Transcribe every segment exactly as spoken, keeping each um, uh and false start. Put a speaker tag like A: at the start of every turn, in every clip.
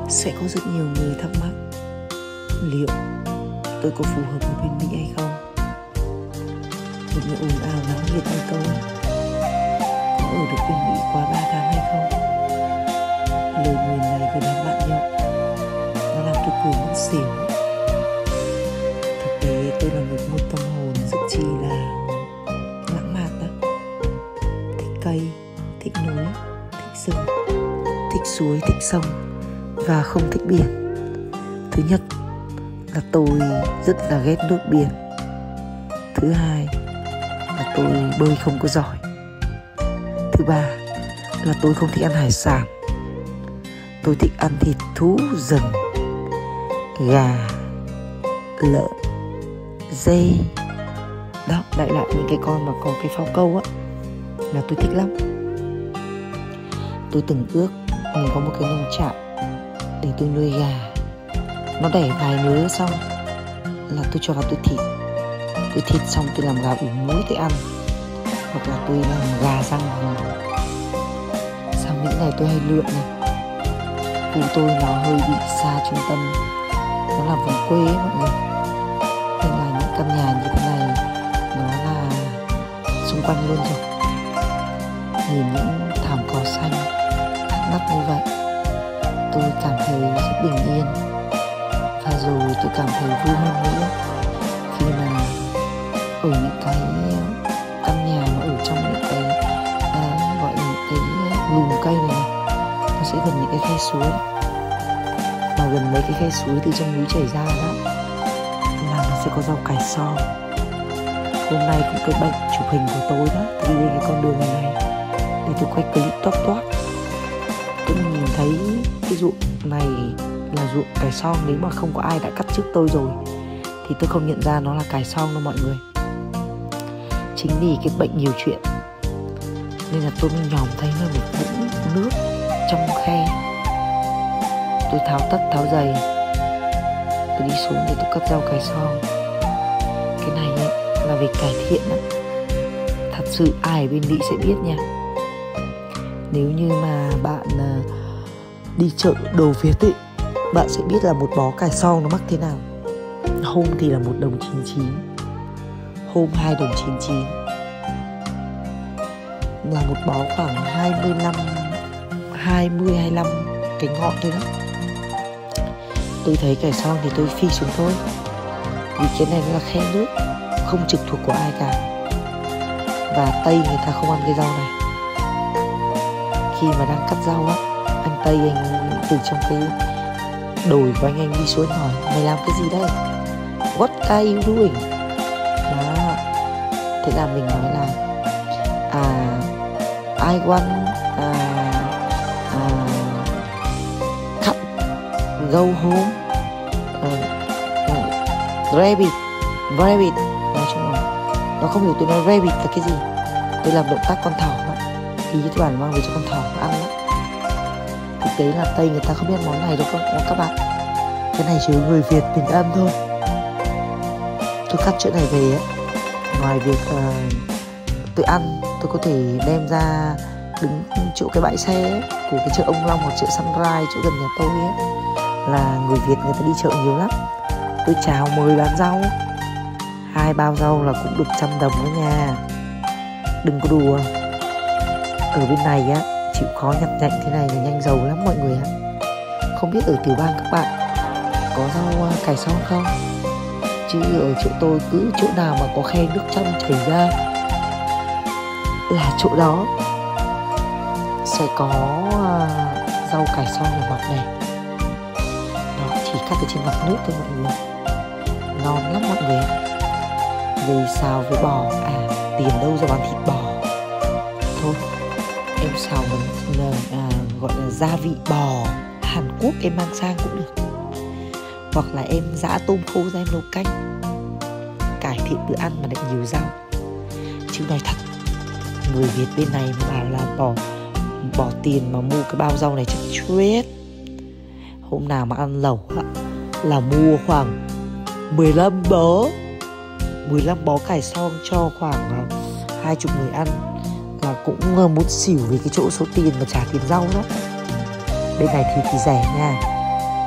A: Sẽ có rất nhiều người thắc mắc liệu tôi có phù hợp với bên Mỹ hay không. Những ồn ào náo nhiệt hay câu có ở được bên Mỹ quá ba tháng hay không. Lời nguyền này của đám bạn nhậu nó làm tôi cười muốn xỉu. Thực tế tôi là một một tâm hồn rất chi là lãng mạn đó. Thích cây, thích núi, thích rừng, thích suối, thích sông và không thích biển. Thứ nhất là tôi rất là ghét nước biển. Thứ hai là tôi bơi không có giỏi. Thứ ba là tôi không thích ăn hải sản. Tôi thích ăn thịt thú rừng, gà, lợn, dê. Đó, đại loại những cái con mà có cái phao câu á là tôi thích lắm. Tôi từng ước mình có một cái nông trại để tôi nuôi gà. Nó đẻ vài lứa xong là tôi cho vào tôi thịt. Tôi thịt xong tôi làm gà ủ muối tôi ăn, hoặc là tôi làm gà rang hầm. Sang Mỹ này tôi hay lượn này. Khu tôi nó hơi bị xa trung tâm, nó là vùng quê ấy mọi người, nên là những căn nhà như thế này nó là xung quanh luôn rồi. Nhìn những thảm cỏ xanh thác nắc như vậy, tôi cảm thấy rất bình yên. Và rồi tôi cảm thấy vui hơn nữa khi mà ở những cái căn nhà mà ở trong những cái à, gọi là những cái lùm cây này, này nó sẽ gần những cái khe suối, mà gần mấy cái khe suối từ trong núi chảy ra đó là nó sẽ có rau cải xoong. Hôm nay cũng cái bệnh chụp hình của tôi đó, tôi đi lên cái con đường này này để tôi quay clip toát toát. Tôi nhìn thấy cái ruộng này là ruộng cải xoong. Nếu mà không có ai đã cắt trước tôi rồi thì tôi không nhận ra nó là cải xoong đâu mọi người. Chính vì cái bệnh nhiều chuyện nên là tôi mới nhòm thấy nó một vũng nước trong khe. Tôi tháo tất tháo giày, tôi đi xuống để tôi cắt rau cải xoong. Cái này ấy, là về cải thiện đó. Thật sự ai ở bên Mỹ sẽ biết nha. Nếu như mà bạn đi chợ đồ Việt ấy, bạn sẽ biết là một bó cải xoong nó mắc thế nào. Hôm thì là một đồng chín chín, hôm hai đồng chín chín, là một bó khoảng hai mươi lăm, hai mươi, hai mươi lăm cái ngọn thôi đó. Tôi thấy cải xoong thì tôi phi xuống thôi, vì cái này nó là khe nước, không trực thuộc của ai cả. Và Tây người ta không ăn cái rau này. Khi mà đang cắt rau á, anh Tây anh từ trong cái đồi của anh anh đi xuống hỏi: mày làm cái gì đây? What are you doing? Đó. Thế là mình nói là à, I want à, à, cut, go home, uh, uh, rabbit, rabbit. Nói chung là nó không hiểu tôi nói rabbit là cái gì. Tôi làm động tác con thỏ đó, ý tôi bảo mang về cho con thỏ nó ăn đó. Thực tế là Tây người ta không biết món này đâu các bạn. Cái này chỉ người Việt mình ăn thôi. Tôi cắt chỗ này về ấy, ngoài việc uh, tôi ăn, tôi có thể đem ra đứng chỗ cái bãi xe ấy, của cái chợ Ông Long hoặc chợ Sunrise chỗ gần nhà tôi ấy, là người Việt người ta đi chợ nhiều lắm. Tôi chào mời bán rau, hai bao rau là cũng được trăm đồng đó nha, đừng có đùa. Ở bên này á, chịu khó nhặt nhạnh thế này là nhanh giàu lắm mọi người ạ. Không biết ở tiểu bang các bạn có rau cải xoong không? Chứ ở chỗ tôi cứ chỗ nào mà có khe nước trong chảy ra là chỗ đó sẽ có uh, rau cải xoong này mọc này. Nó chỉ cắt ở trên mặt nước thôi mọi người. Ngon lắm mọi người ạ. Về xào với bò. À, tiền đâu ra bán thịt bò. Thôi em xào với à, gọi là gia vị bò Hàn Quốc em mang sang cũng được. Hoặc là em giã tôm khô ra em nấu canh. Cải thiện bữa ăn mà lại nhiều rau. Chứ nói thật, người Việt bên này mà bảo là bỏ bỏ tiền mà mua cái bao rau này chắc chết. Hôm nào mà ăn lẩu là mua khoảng mười lăm bó mười lăm bó cải xoong cho khoảng hai mươi người ăn là cũng muốn xỉu vì cái chỗ số tiền mà trả tiền rau đó. Bên này thì thì rẻ nha.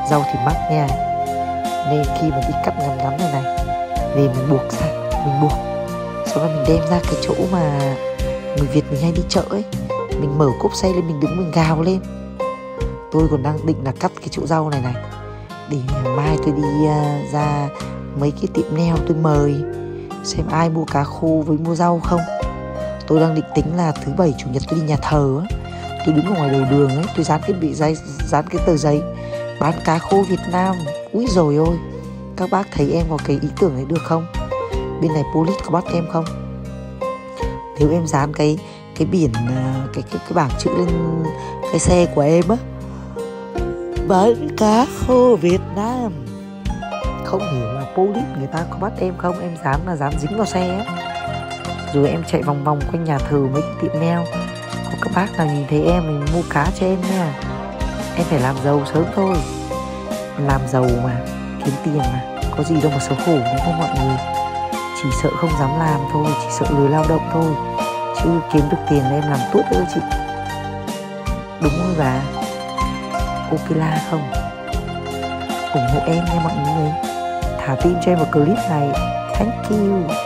A: rau thì mắc nha, nên khi mà đi cắt ngắn ngắn này này về mình buộc ra, mình buộc sau đó mình đem ra cái chỗ mà người Việt mình hay đi chợ ấy, mình mở cốp xe lên, mình đứng mình gào lên. Tôi còn đang định là cắt cái chỗ rau này này để mai tôi đi uh, ra mấy cái tiệm neo tôi mời xem ai mua cá khô với mua rau không. Tôi đang định tính là thứ bảy chủ nhật tôi đi nhà thờ á, tôi đứng ở ngoài đầu đường ấy, tôi dán cái bị giấy, dán cái tờ giấy bán cá khô Việt Nam. Úi dồi ôi, các bác thấy em có cái ý tưởng đấy được không? Bên này police có bắt em không? Nếu em dán cái cái biển cái cái cái bảng chữ lên cái xe của em á, bán cá khô Việt Nam, không hiểu là police người ta có bắt em không, em dán là dán dính vào xe á. Rồi em chạy vòng vòng quanh nhà thờ mấy cái tiệm neo, có các bác nào nhìn thấy em mình mua cá cho em nha. Em phải làm giàu sớm thôi, làm giàu mà, kiếm tiền mà, có gì đâu mà xấu hổ đúng không mọi người? Chỉ sợ không dám làm thôi, chỉ sợ lười lao động thôi, chứ kiếm được tiền là em làm tốt nữa chị. Đúng rồi bà, ok la không? ủng hộ em nha mọi người, thả tim cho em vào clip này. Thank you.